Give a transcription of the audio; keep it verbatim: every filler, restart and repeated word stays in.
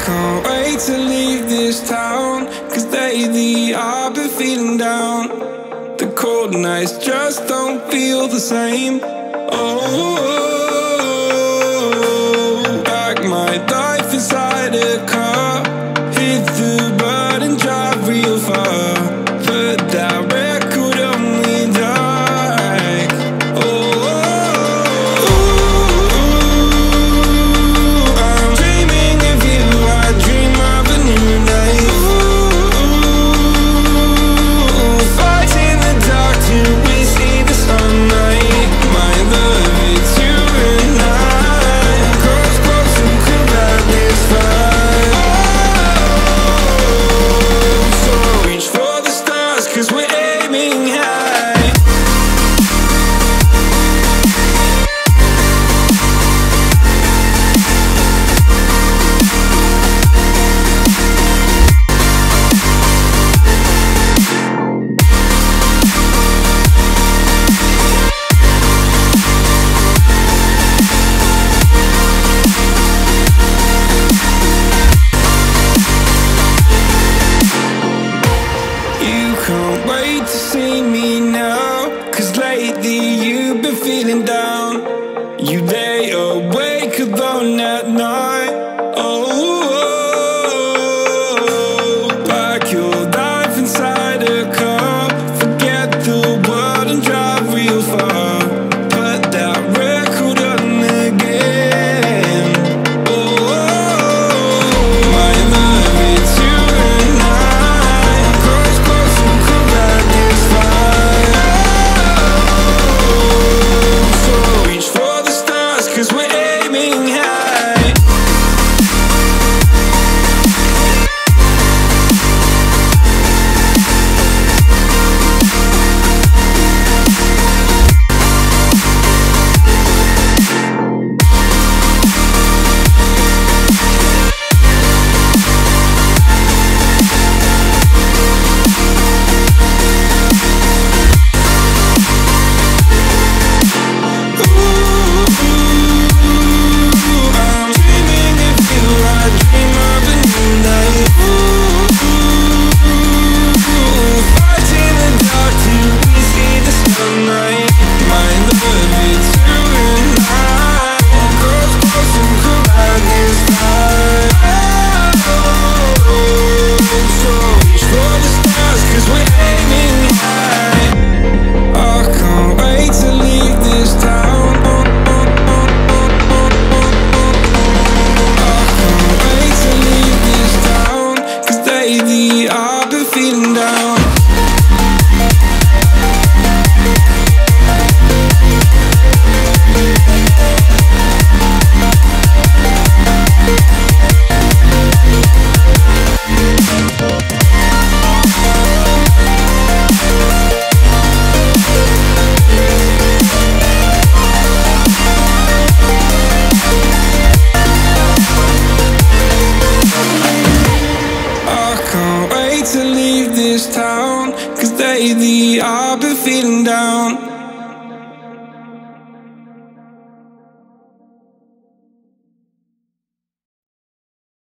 can't wait to leave this town, 'cause lately I've been feeling down. The cold nights just don't feel the same. Oh, like my life inside a car. Hit the button, drive real far. Put that record on me like, oh, I'm dreaming of you. I dream of a new day. Fight in the dark till we see the sunlight. My love, it's you and I. Close, close, and could ride this fire. So reach for the stars, 'cause we're aiming high. You can't wait to see me now, 'cause lately you've been feeling down. You lay awake alone at night. Oh, like your life inside a car. Forget the world and drive real far. Put that record on again. Oh, my love, it's you and I. Close, close, and could ride this fire. So reach for the stars, 'cause we're aiming high. I've been feeling down. To leave this town, 'cause lately I've been feeling down.